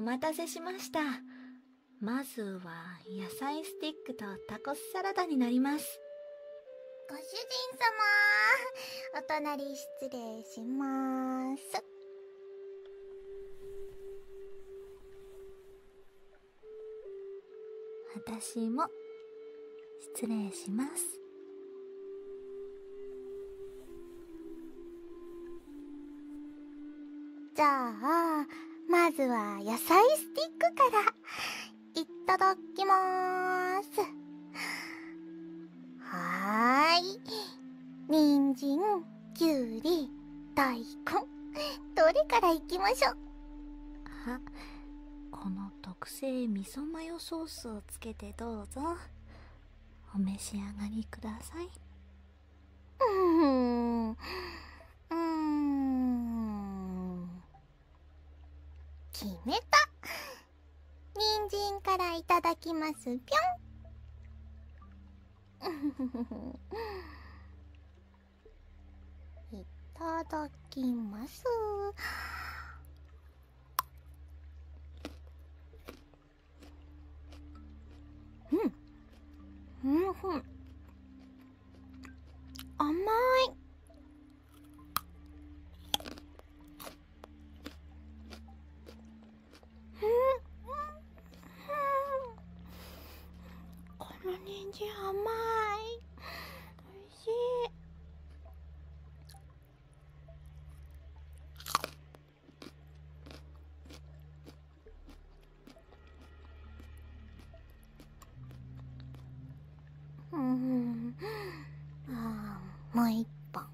待たせしました。まずは野菜スティックとタコスサラダになります。 ご主人様、お隣失礼します。 私も失礼します。 じゃあ、まずは野菜スティックからいただきまーす。はーい。人参、きゅうり、大根、どれからいきましょう。 この特製味噌マヨソースをつけてどうぞ。お召し上がりください。 決めた。人参からいただきますぴょん。いただきます。甘い。この人参甘い。おいしい。もう一本。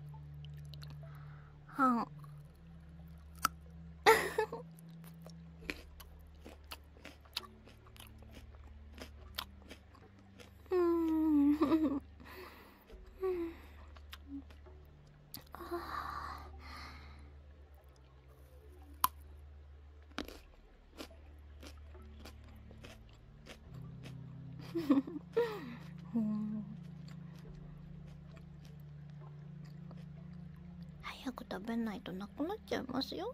早く食べないとなくなっちゃいますよ。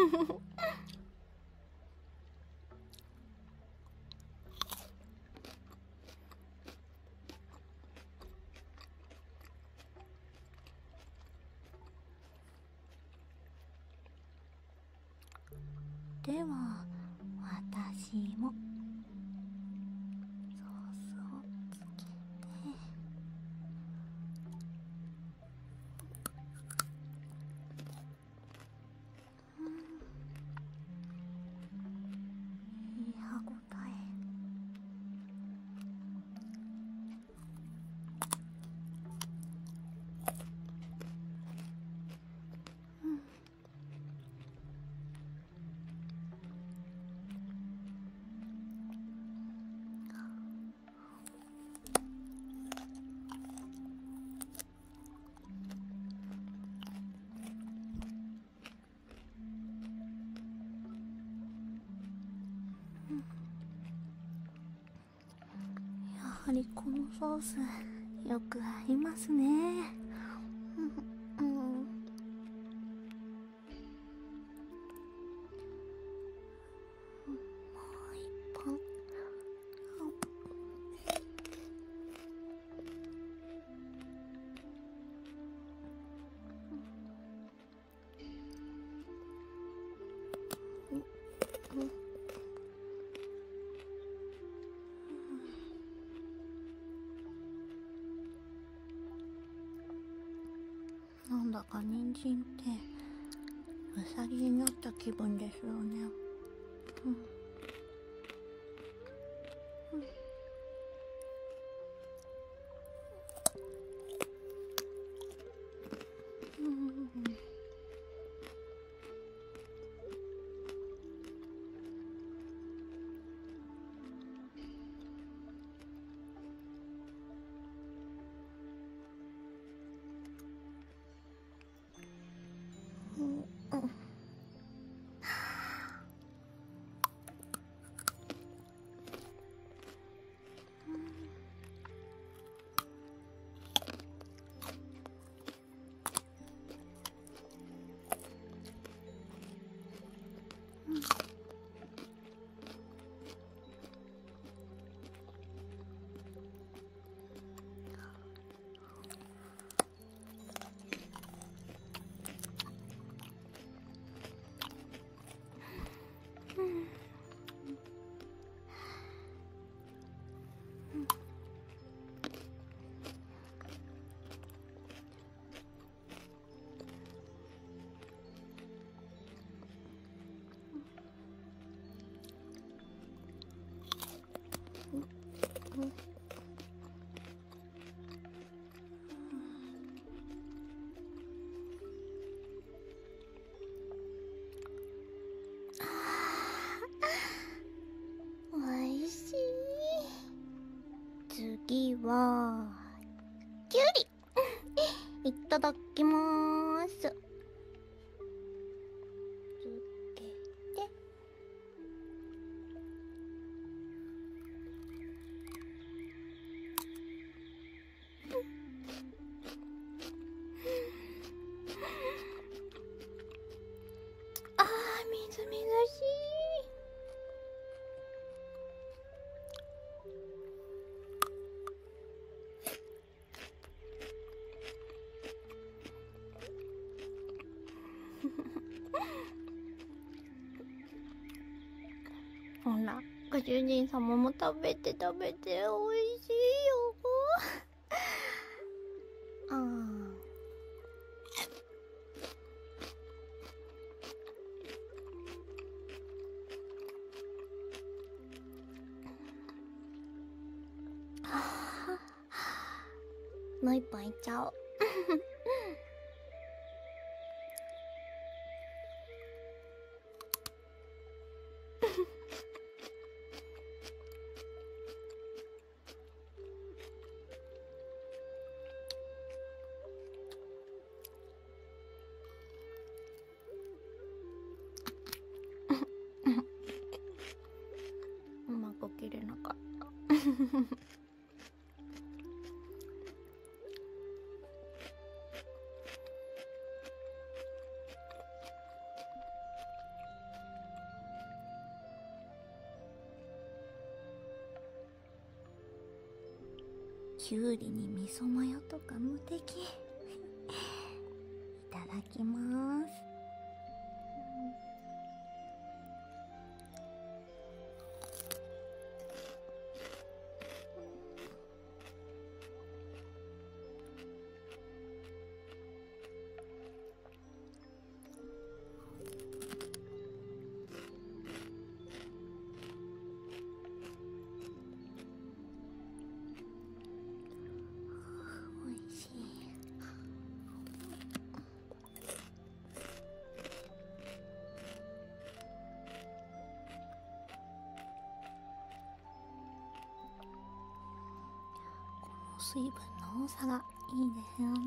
では私もソースをつけて、いい歯ごたえ。やはりこのソースよく合いますね。なんだか人参ってうさぎになった気分ですよね。 おいしい。次はきゅうりいただきまーす。つけてあー、みずみずしい。ほら、ご主人様も食べて食べて、おいしいよ。あー。もう一本いっちゃおう。うまく切れなかった。 きゅうりに味噌マヨとか無敵。いただきます。おいしい。この水分の多さがいいですよね。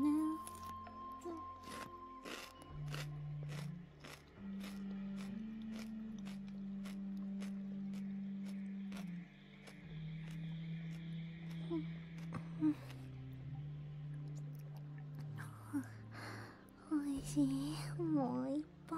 おいしい。もう一本。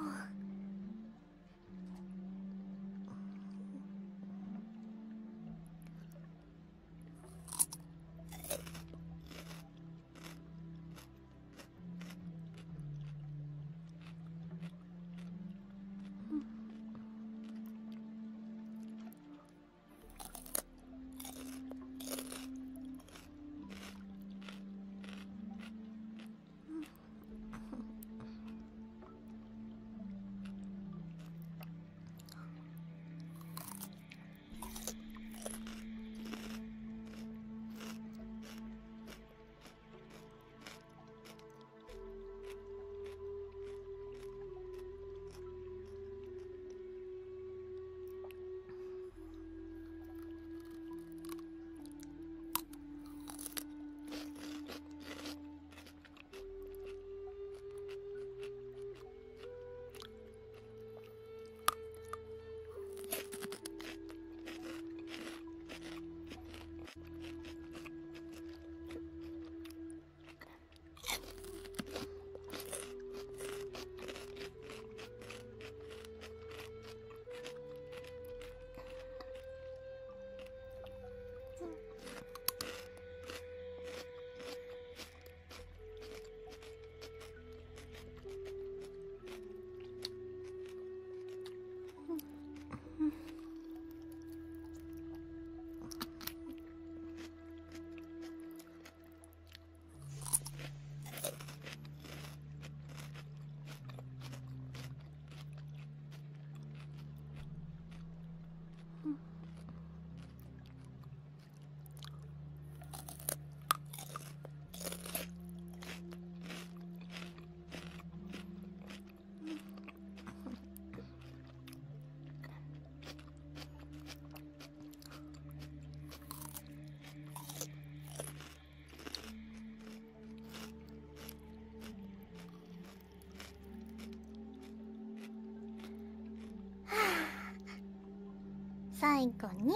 最後に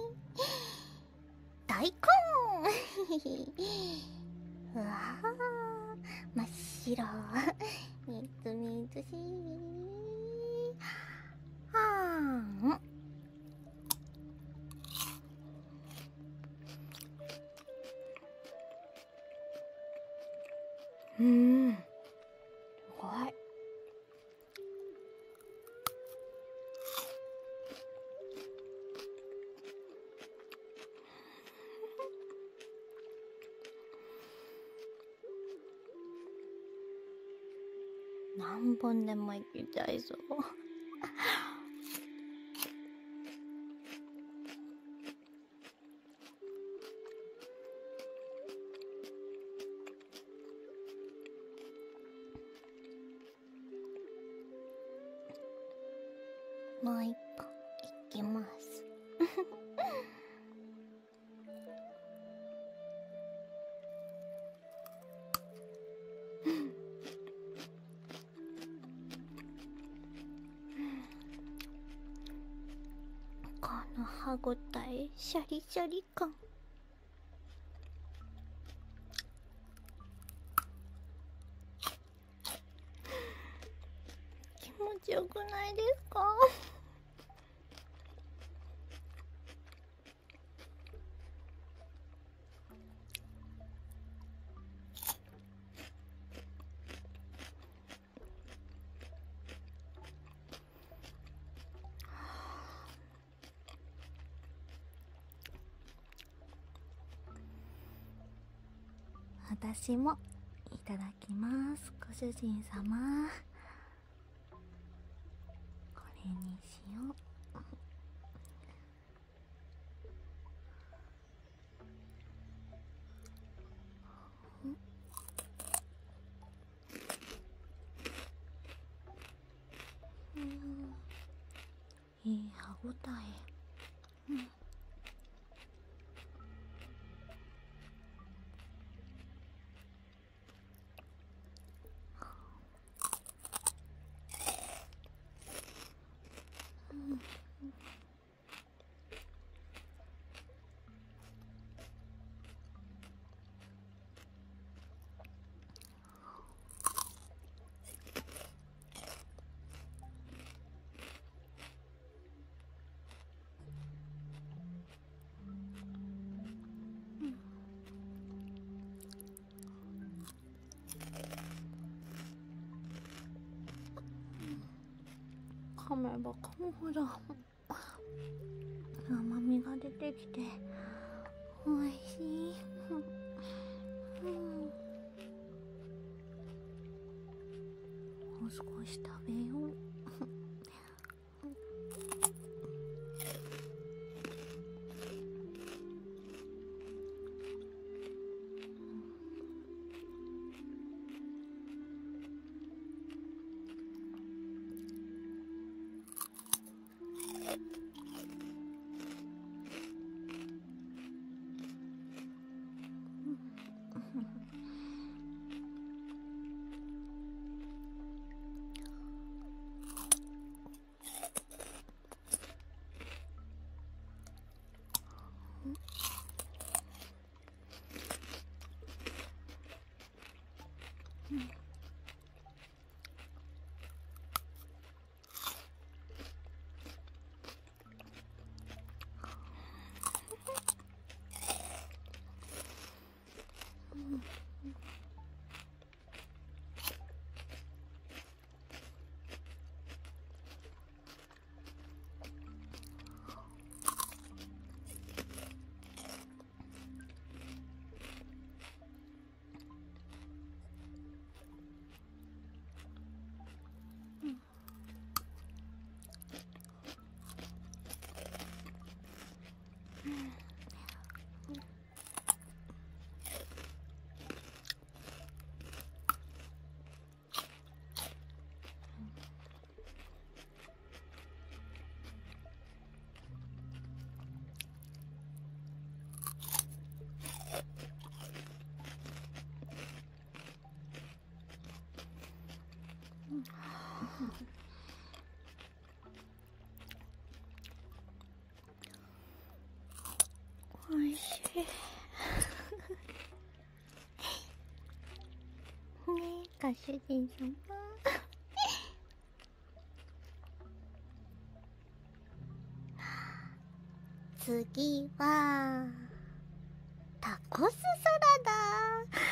大根うわー真っ白みずみずしいはーん。すごい。何本でもいけちゃいそう。もう一個いきます。この歯ごたえ、シャリシャリ感。気持ちよくないですか？ 私もいただきます。ご主人様、これにしよう。いい歯ごたえ。噛めば噛むほど甘みが出てきておいしい。もう少し食べよう。 ご主人様。次はタコスサラダ。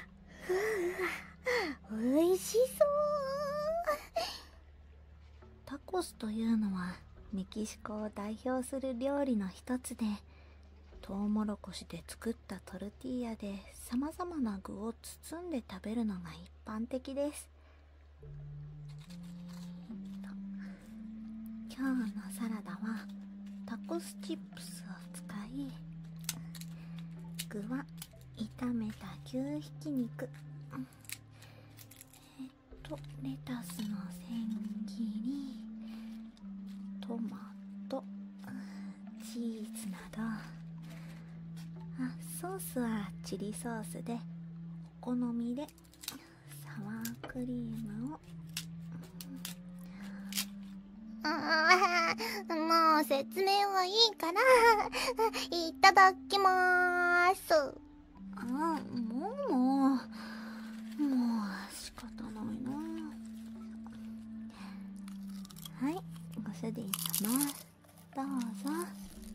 うわ、美味しそう。 タコスというのはメキシコを代表する料理の一つで、トウモロコシで作ったトルティーヤで様々な具を包んで食べるのが一般的です。今日のサラダはタコスチップスを使い、具は炒めた牛ひき肉、レタスの千切り、トマト、チーズなど。ソースはチリソースで、お好みでサワークリームを。 もう説明はいいからいただきまーす。 もう仕方ないな。はい、ご主人様、どうぞ。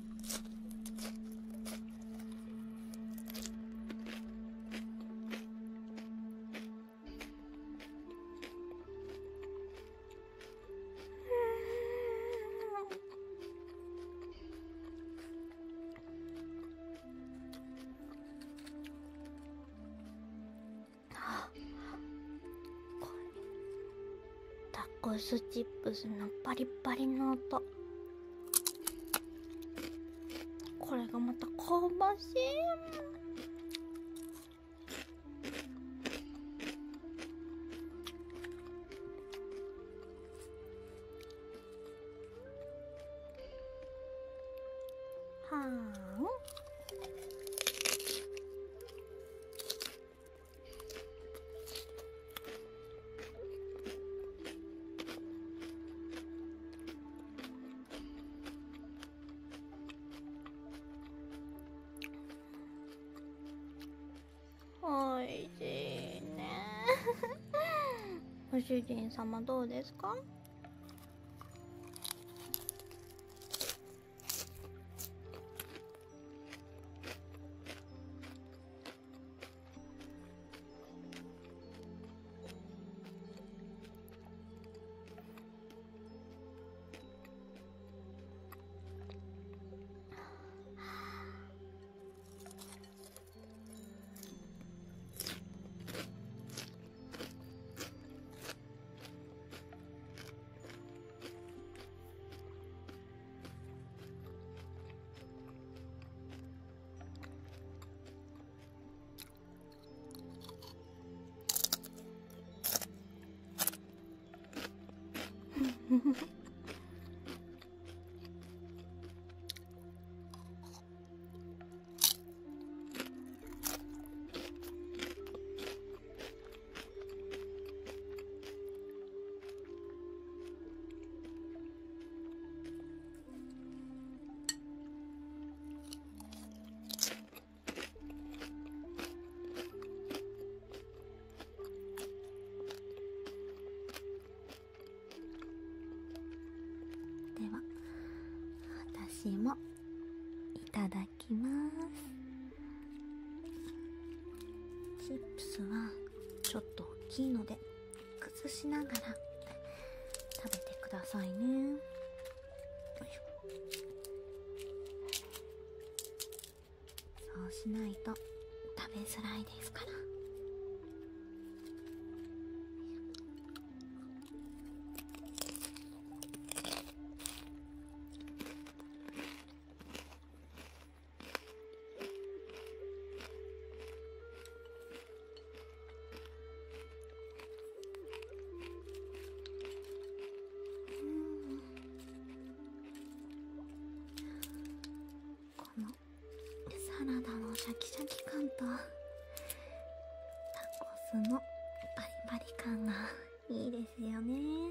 タコスチップスのパリパリの音、これがまた香ばしい。はーん。おいしいね。ご主人様どうですか？ では私もいただきます。チップスはちょっと大きいので崩しながら食べてくださいね。よいしょ。そうしないと食べづらいですから。サラダのシャキシャキ感とタコスのパリパリ感がいいですよね。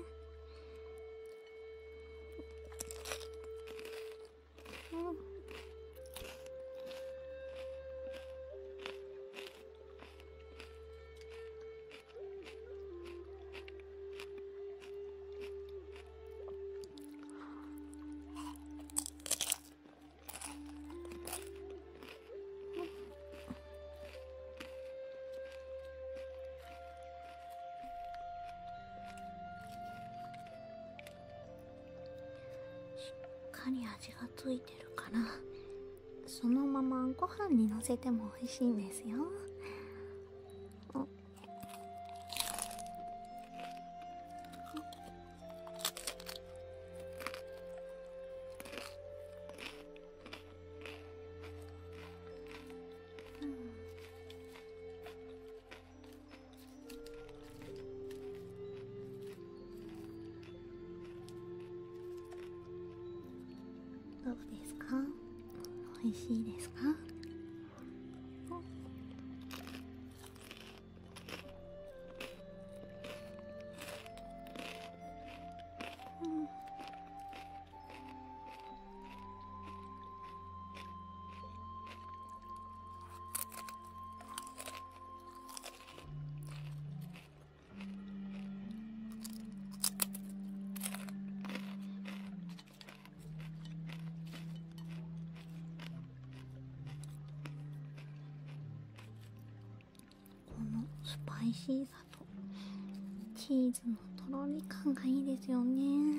かり味がついてるから、そのままご飯にのせても美味しいんですよ。どうですか？美味しいですか？このスパイシーさとチーズのとろり感がいいですよね。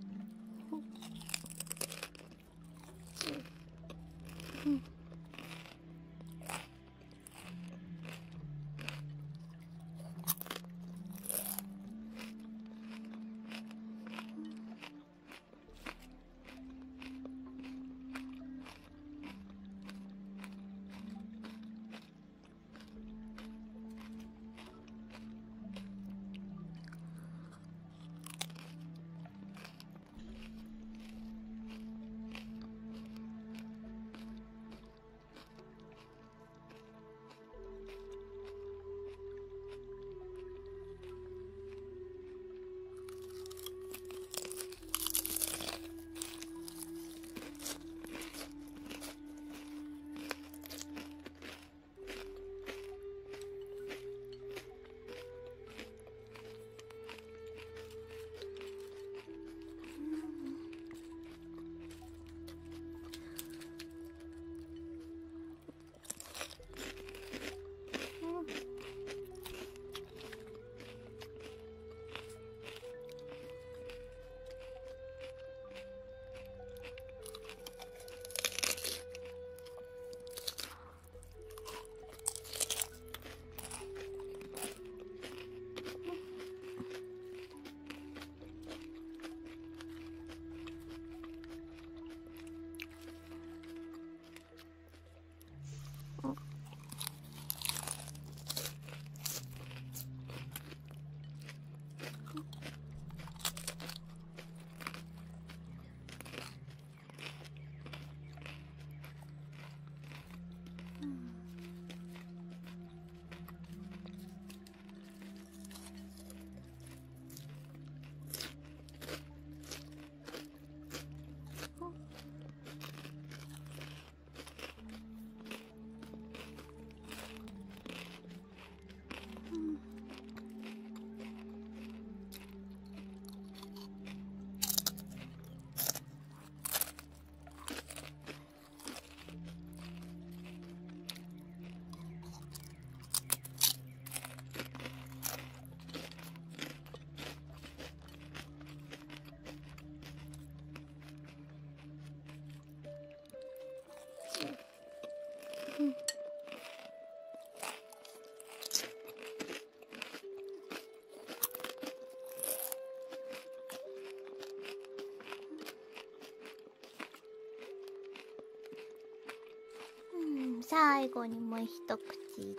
最後にもう一口。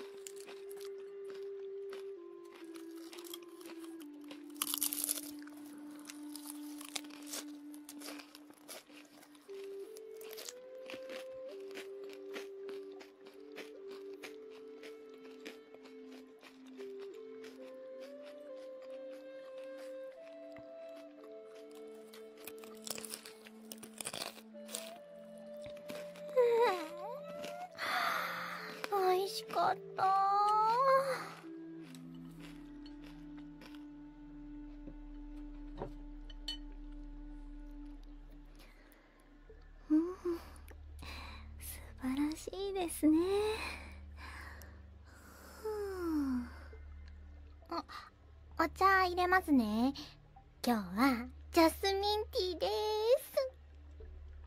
美味しかった。素晴らしいですね。お茶入れますね。今日はジャスミンティーです。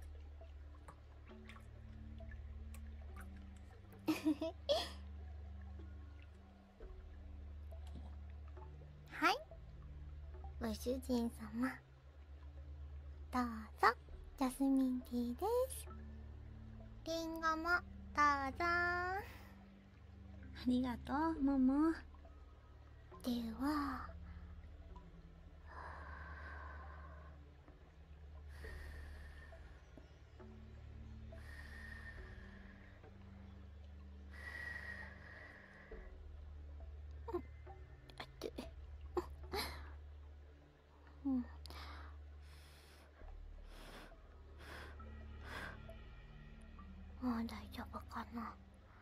はい、ご主人様、どうぞ。ジャスミンティーです。リンゴもどうぞ。 ありがとう、モモ。 では、もう大丈夫かな。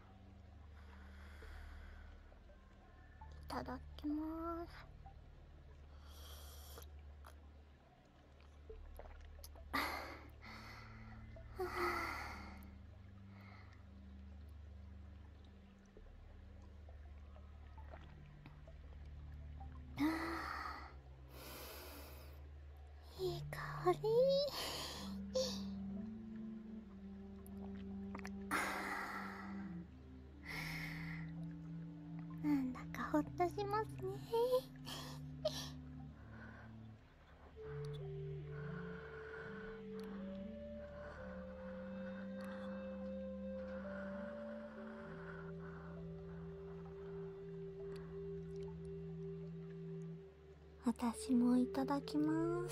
いただきます。いい香り。なんだかほっとしますね。 私もいただきます。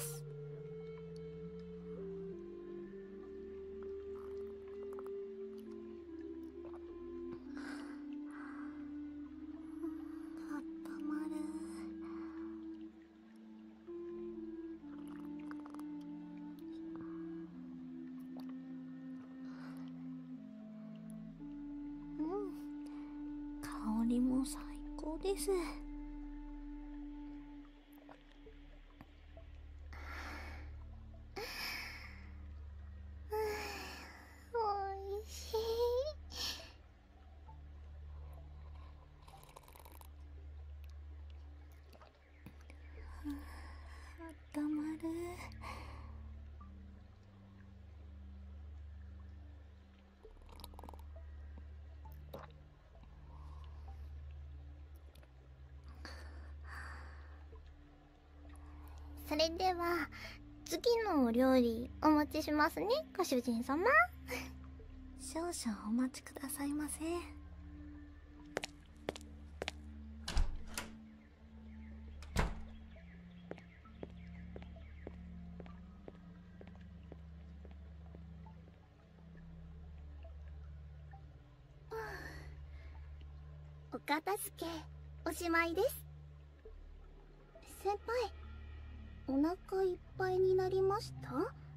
あったまる。香りも最高です。 おいしい。 あったまる。 それでは次のお料理お持ちしますね、ご主人様。 少々お待ちくださいませ。 お片付けおしまいです。先輩、お腹いっぱいになりました？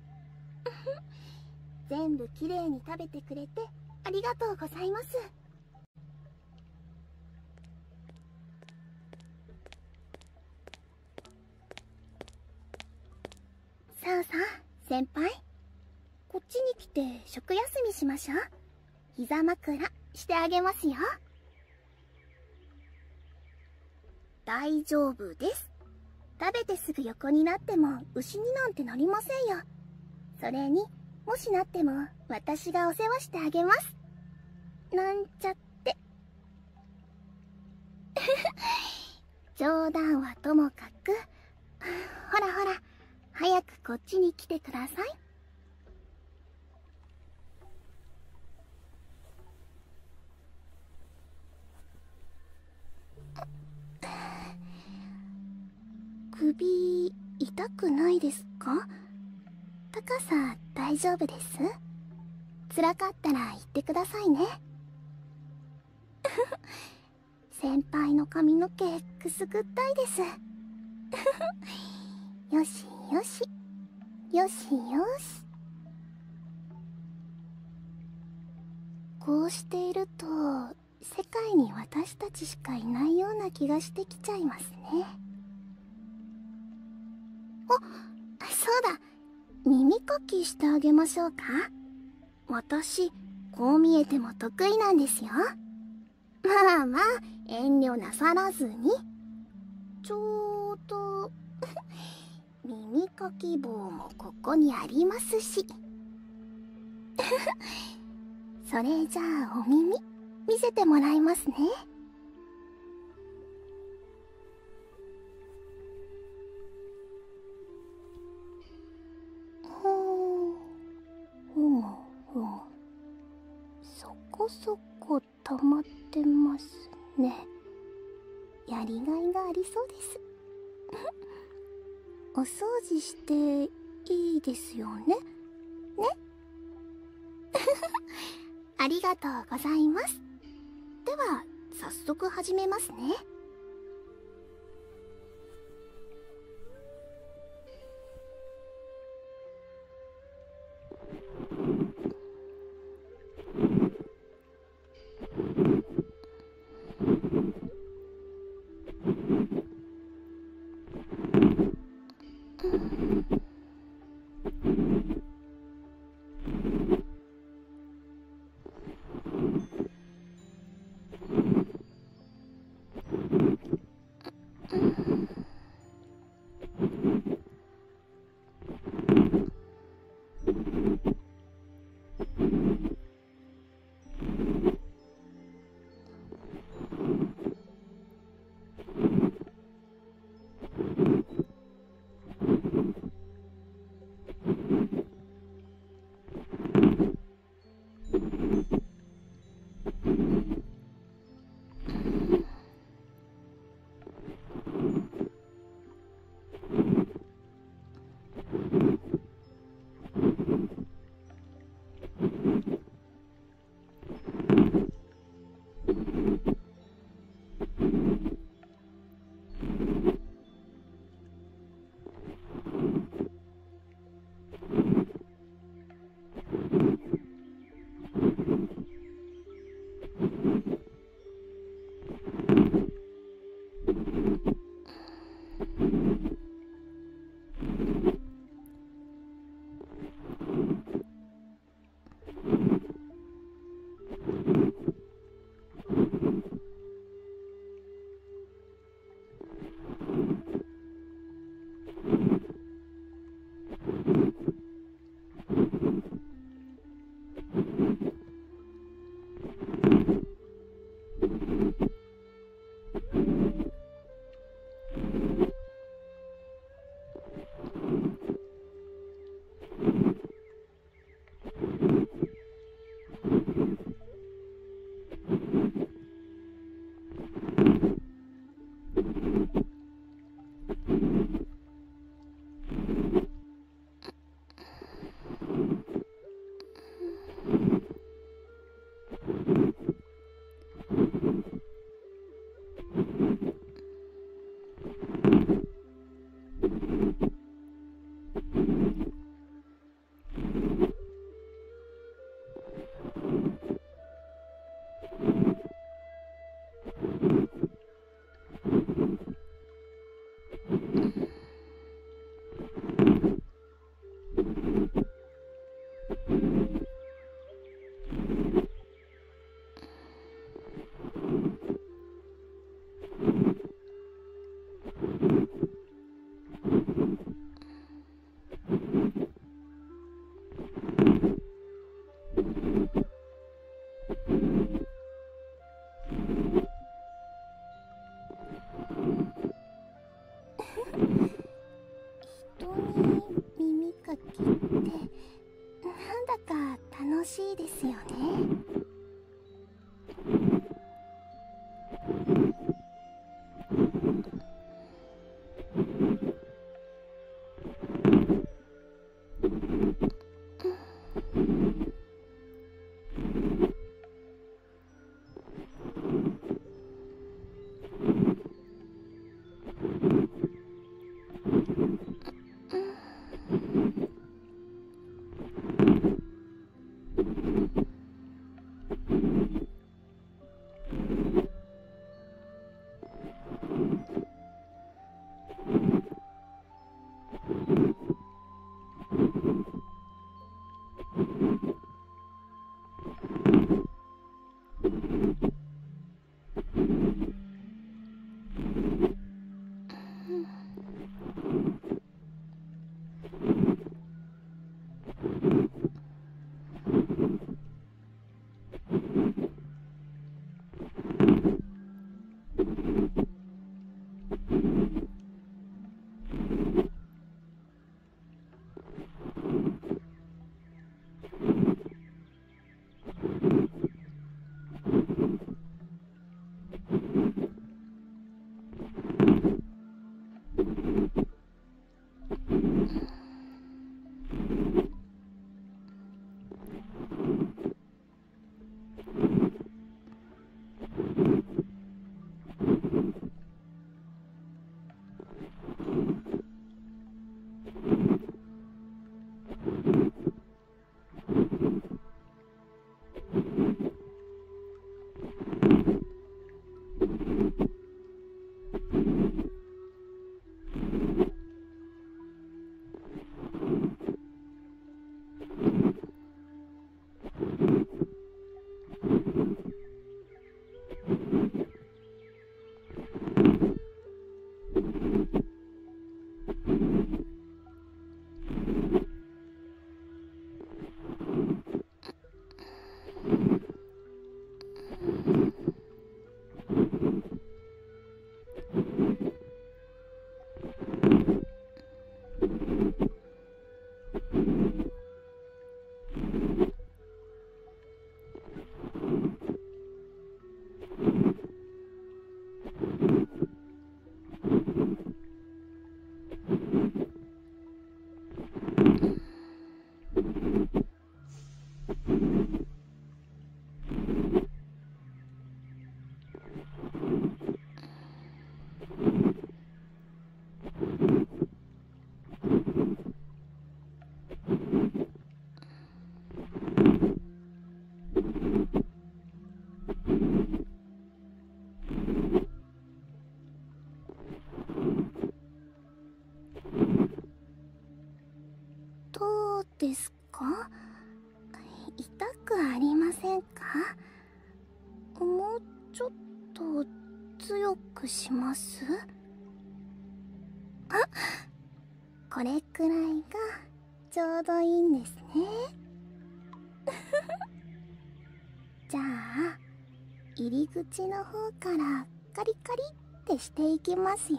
全部きれいに食べてくれてありがとうございます。さあさあ先輩、こっちに来て食休みしましょう。膝枕してあげますよ。大丈夫です。食べてすぐ横になっても牛になんてなりませんよ。それにもしなっても私がお世話してあげます。なんちゃって冗談はともかく、ほらほら、早くこっちに来てください。首痛くないですか？高さ大丈夫です？辛かったら言ってくださいね。先輩の髪の毛くすぐったいです。よしよしよしよし。こうしていると世界に私たちしかいないような気がしてきちゃいますね。あ、そうだ、耳かきしてあげましょうか。私こう見えても得意なんですよ。まあまあ遠慮なさらずに。ちょうど耳かき棒もここにありますし。それじゃあお耳見見せてもらいますね。ふむふむ、そこそこ溜まってますね。やりがいがありそうです。お掃除していいですよね。ね。ありがとうございます。では早速始めますね。耳かきってなんだか楽しいですよね。 どうですか？痛くありませんか？もうちょっと強くします？あ、これくらいがちょうどいいんですね。じゃあ入り口の方からカリカリってしていきますよ。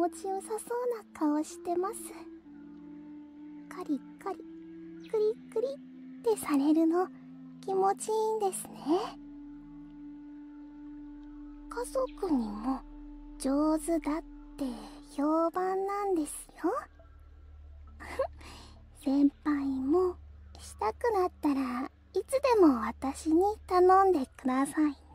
持ちよさそうな顔してます。カリカリ、クリクリってされるの気持ちいいんですね。家族にも上手だって評判なんですよ。先輩もしたくなったらいつでも私に頼んでくださいね。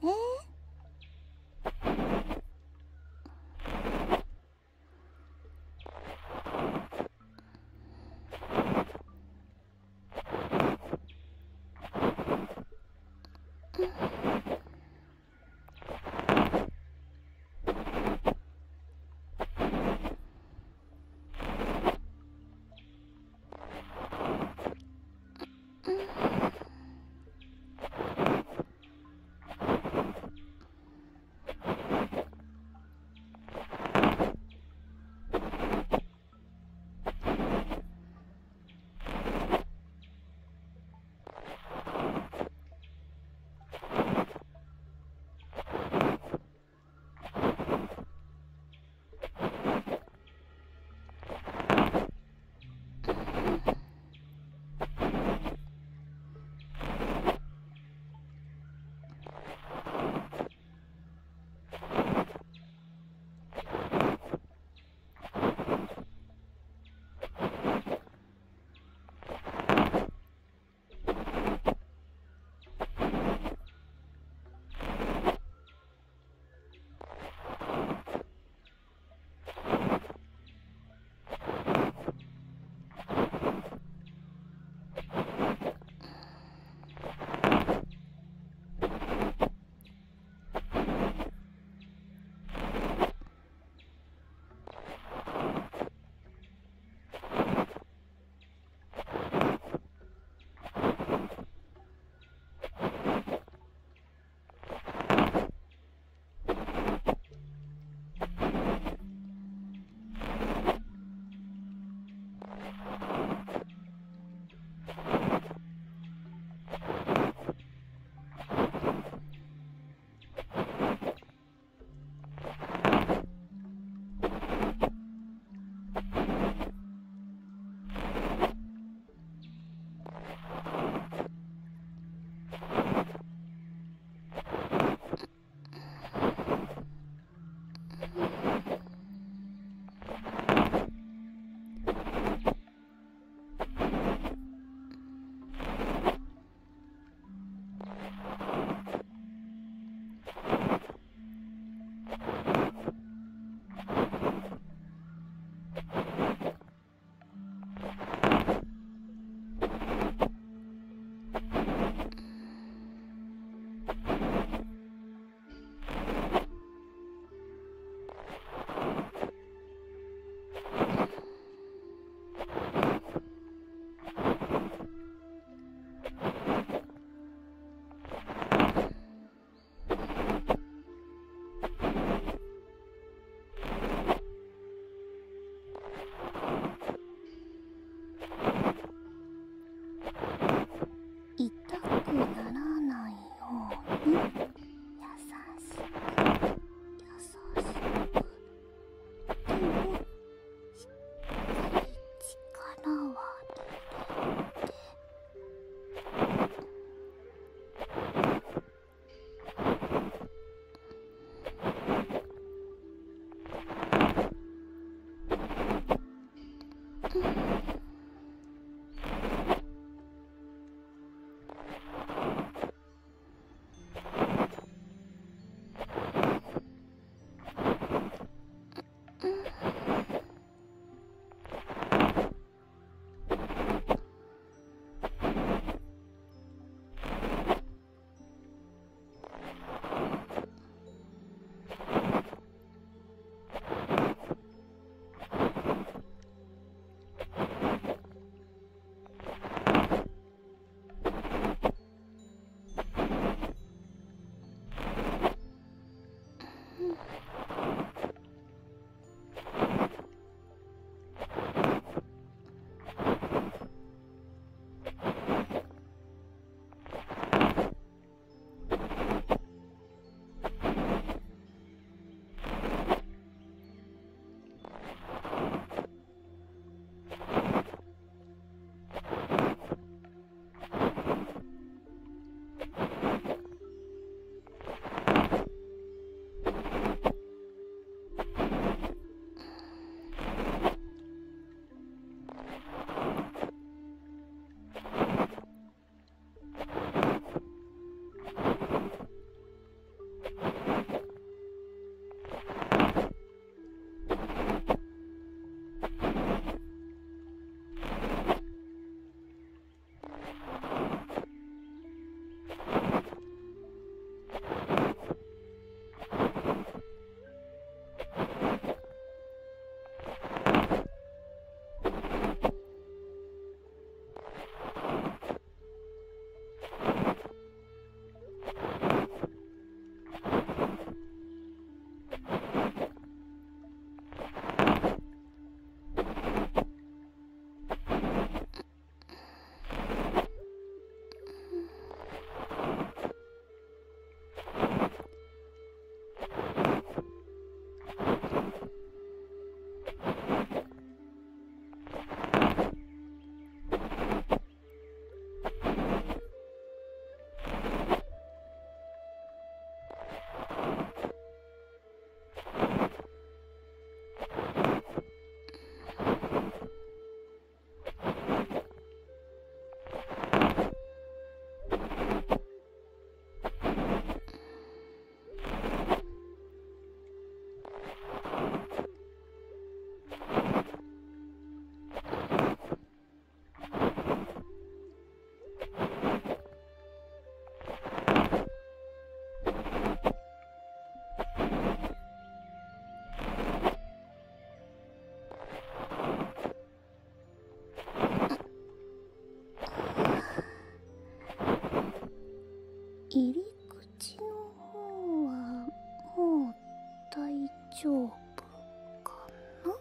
入り口の方はもう大丈夫かな。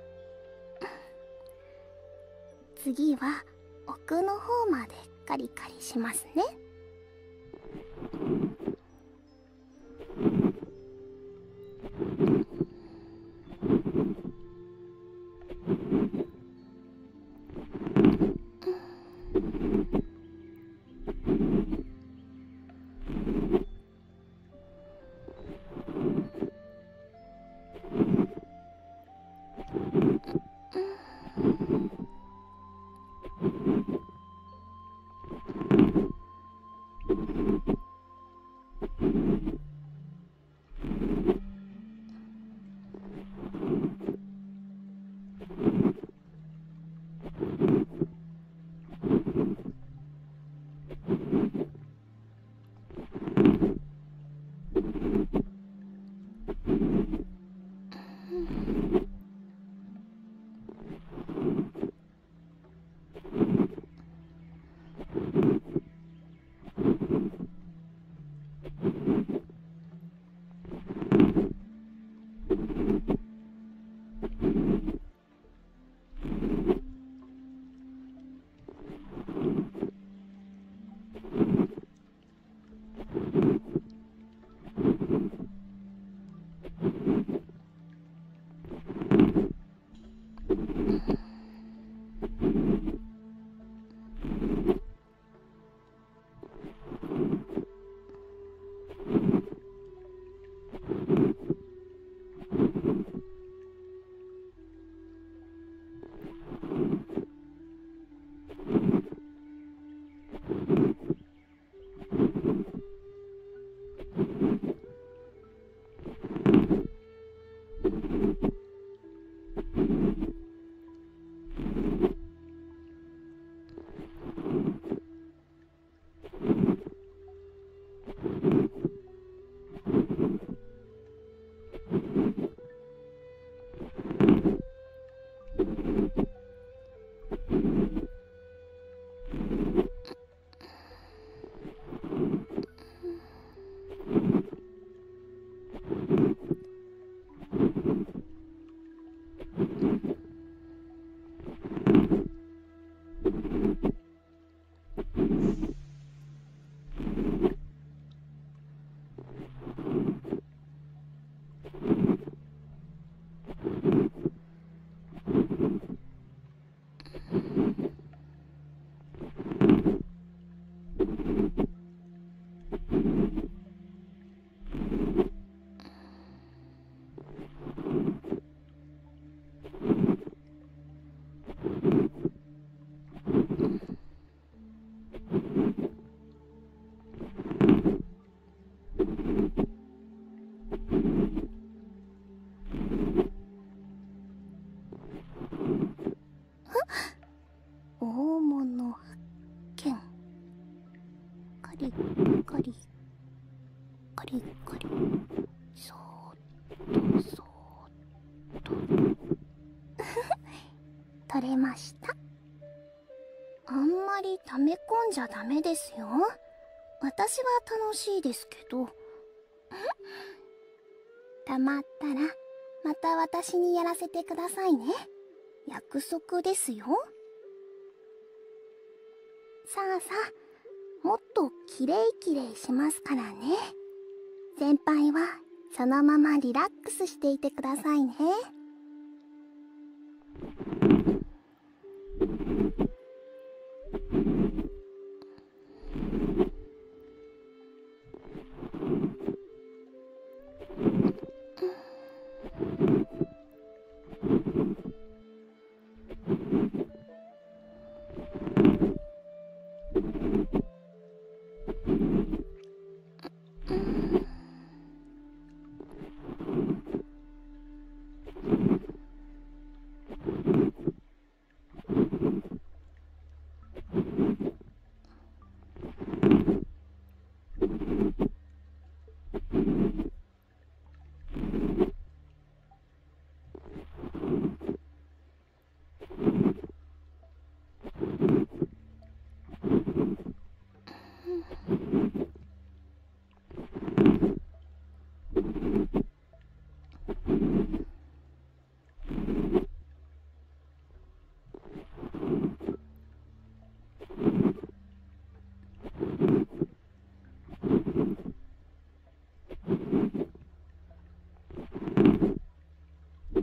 次は奥の方までカリカリしますね。リカリカリカリ、そーっとそーっと取れました。あんまり溜め込んじゃダメですよ。私は楽しいですけど溜まったらまた私にやらせてくださいね。約束ですよ。さあさあ、もっときれいきれいしますからね。先輩はそのままリラックスしていてくださいね。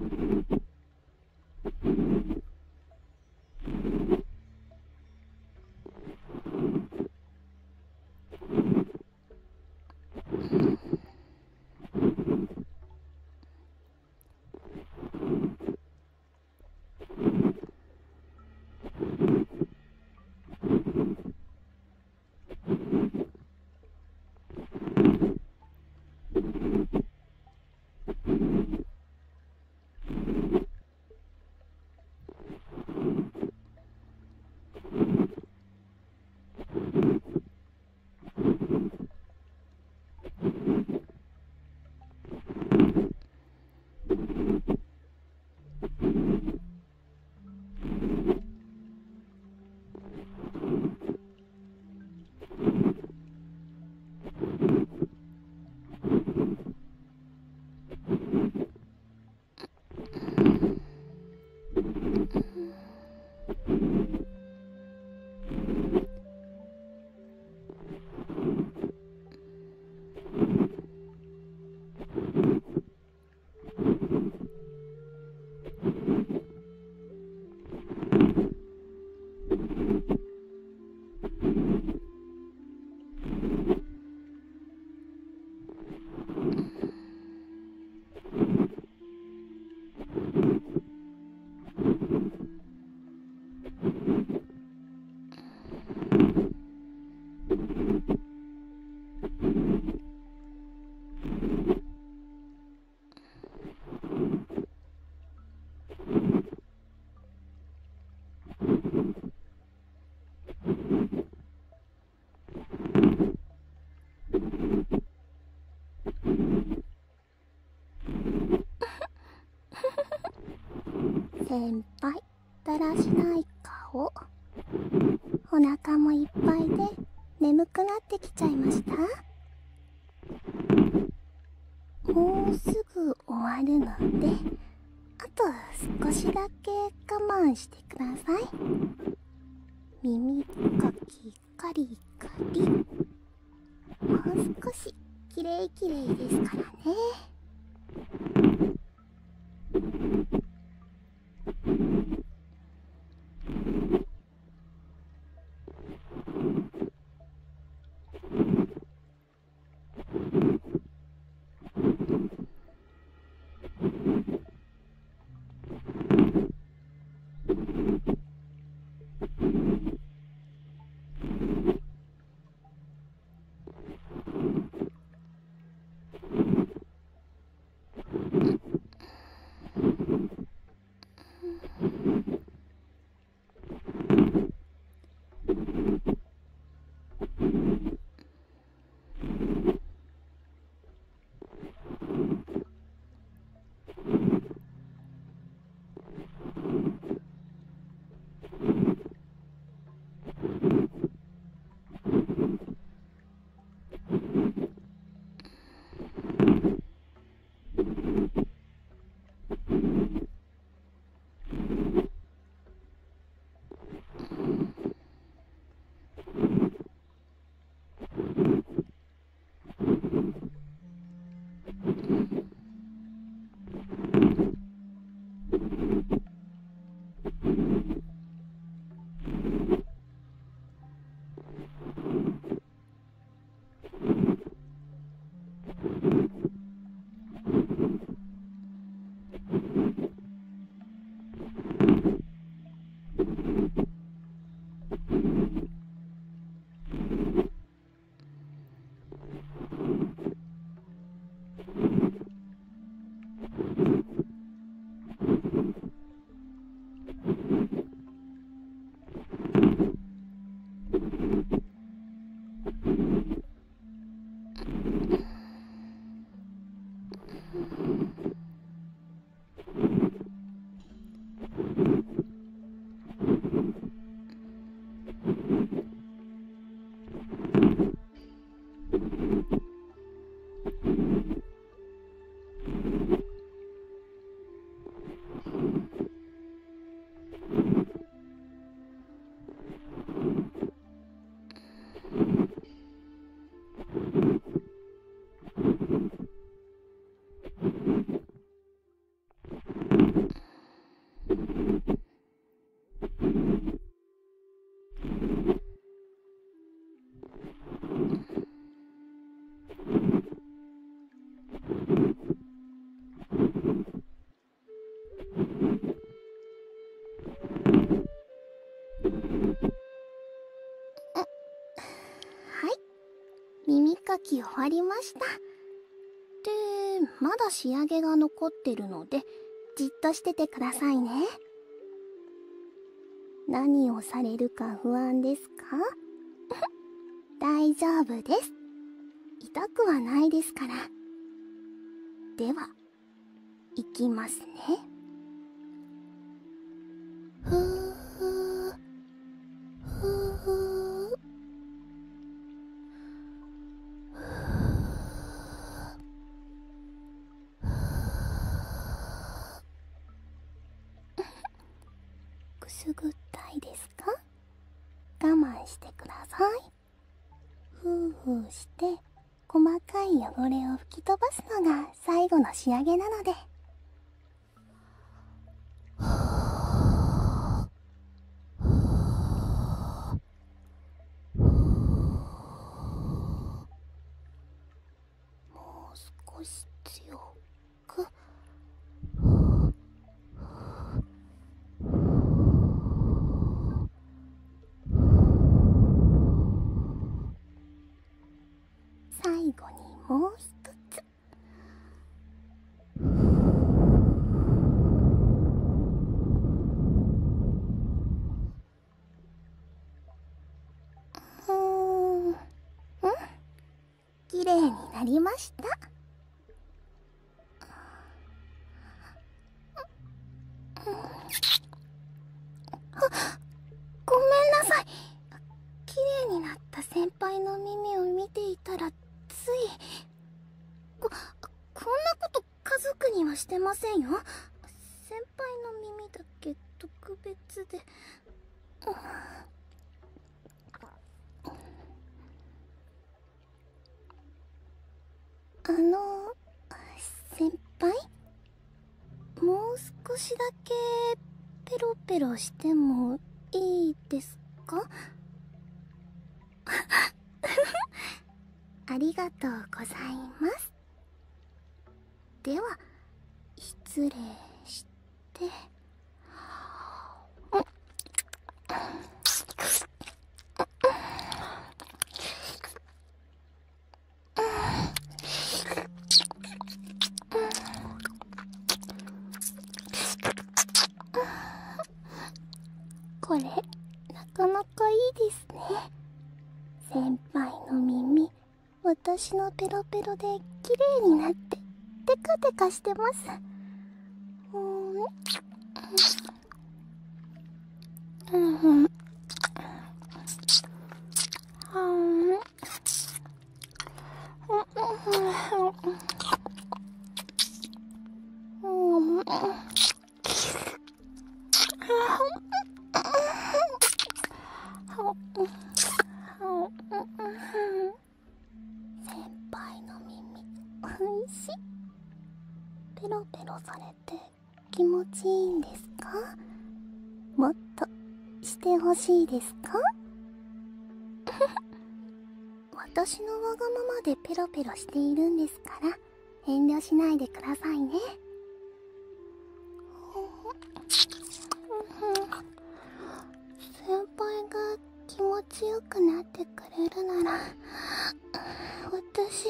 先輩、だらしない顔。お腹もいっぱいで眠くなってきちゃいました？もうすぐ終わるので、あと少しだけ我慢してください。耳かきカリカリ。もう少しきれいきれいですからね。 き終わりました。で、まだ仕上げが残ってるので、じっとしててくださいね。何をされるか不安ですか？大丈夫です。痛くはないですから。では、いきますね。ふーふーふーふー。くすぐったいですか？我慢してください。ふうふうして細かい汚れを吹き飛ばすのが最後の仕上げなので。もう少し強く。最後にもう一つ。綺麗になりました。ごめんなさい。綺麗になった先輩の耳を見ていたらついこんなこと家族にはしてませんよ。先輩の耳だけ特別で。先輩、もう少しだけペロペロしてもいいですか？ありがとうございます。では失礼して。これなかなかいいですね。先輩の耳、私のペロペロで綺麗になってテカテカしてます。先輩の耳、おいしい。ペロペロされて気持ちいいんですか？もっとしてほしいですか？私のわがままでペロペロしているんですから遠慮しないでくださいね。先輩が気持ちよくなってくれるなら私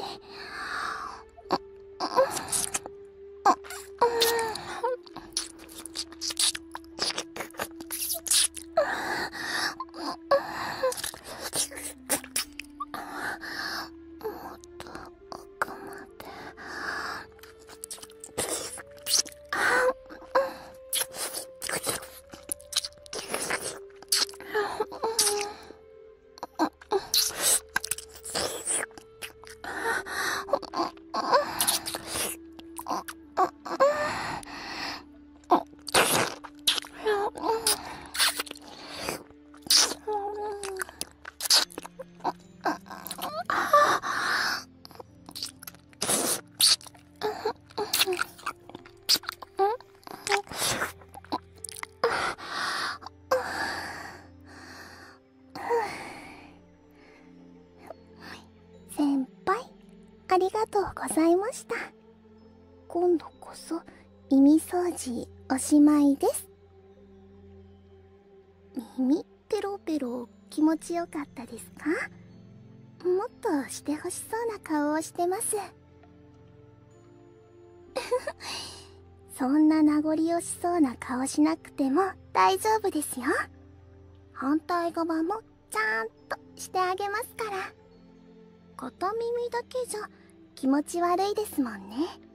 先輩、ありがとうございました。今度こそ耳掃除おしまいです。耳ペロペロ気持ちよかったですか？ もっとしてほしそうな顔をしてます。そんな名残惜しそうな顔しなくても大丈夫ですよ。反対側もちゃんとしてあげますから。片耳だけじゃ気持ち悪いですもんね。